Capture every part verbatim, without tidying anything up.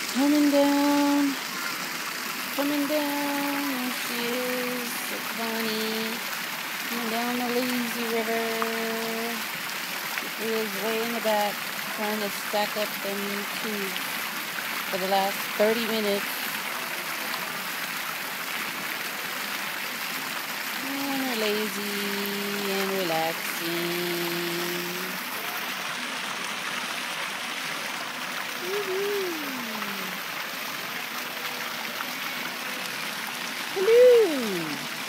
Coming down, coming down, there she is, the Connie, coming down the lazy river. She is way in the back, trying to stack up them tubes for the last thirty minutes. And they're lazy and relaxing. Hello.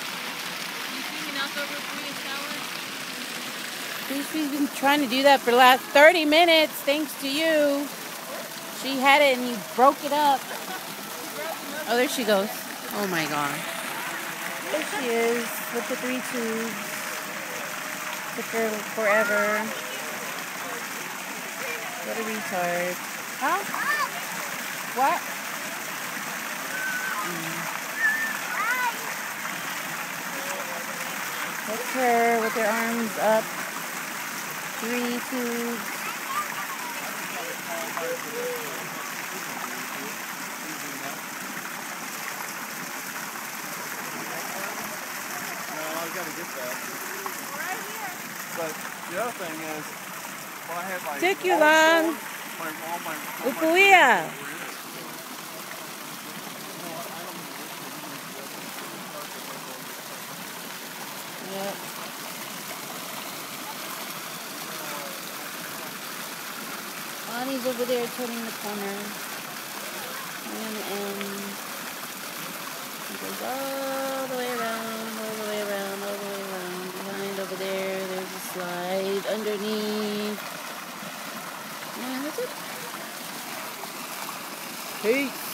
She's been trying to do that for the last thirty minutes, thanks to you. She had it and you broke it up. Oh, there she goes. Oh my god. There she is with the three tubes. Took her forever. What a retard. Huh? What? Mm. That's her with her arms up. Three tubes. No, I've got to get that. Right here. But the other thing is, when I had my Took you long. My, all my, all Upuya. my Yep. Bonnie's over there turning the corner. And, and it goes all the way around, all the way around, all the way around. Behind over there, there's a slide underneath. And that's it. Peace.